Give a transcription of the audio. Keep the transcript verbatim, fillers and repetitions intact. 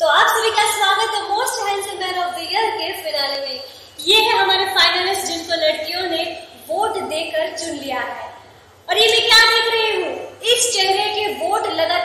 तो आप सभी का स्वागत है most handsome man of the year के फिनाले में। ये है हमारे फाइनलिस्ट जिनको लड़कियों ने वोट देकर चुन लिया है। और ये मैं क्या देख रही हूँ, इस चेहरे के वोट लगा